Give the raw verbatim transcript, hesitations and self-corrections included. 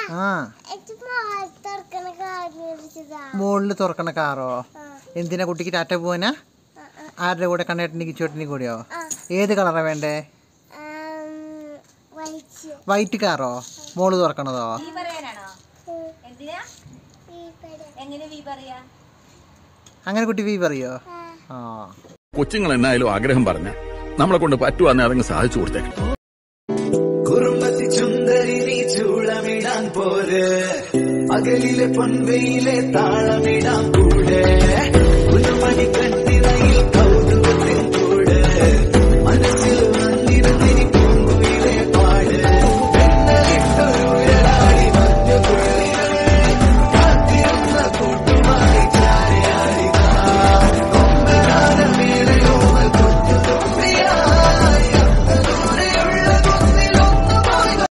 മോളില് തുറക്കണ കാറോ? എന്തിനാ കുട്ടിക്ക് ടാറ്റ പോവാനാ? ആരുടെ കൂടെ? കണ്ണേട്ടൻ്റെ കിച്ചോട്ടിനി കൂടെയോ? ഏത് കളറാ വേണ്ടേ? വൈറ്റ് കാറോ? മോള് തുറക്കണതോ? അങ്ങനെ കുട്ടി വീ പറയോ? ആ, കൊച്ചുങ്ങൾ എന്നായാലും ആഗ്രഹം പറഞ്ഞ നമ്മളെ കൊണ്ട് പറ്റുവാന്നെ അതങ്ങ് സാധിച്ചു കൊടുത്തേക്കും. കുറുമ്പത്തി ചുന്ദരി നീ ചൂളമിടാൻ പോര്, പകലിലെ പൊൻവെയിലെ താളമിടാൻ കൂടെ.